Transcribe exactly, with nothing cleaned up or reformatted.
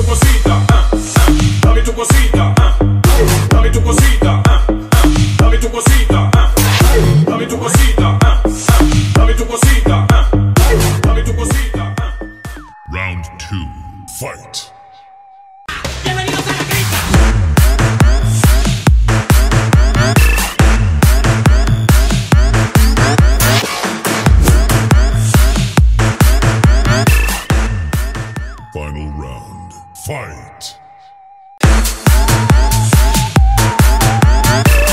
cosita, ah, ah, dame tu cosita, ah, dame tu cosita, ah, ah, dame tu cosita, ah, dame tu cosita, ah, ah, dame tu cosita, ah, dame tu cosita, ah. Round two, fight. Bienvenidos a la cripta. Final round, fight.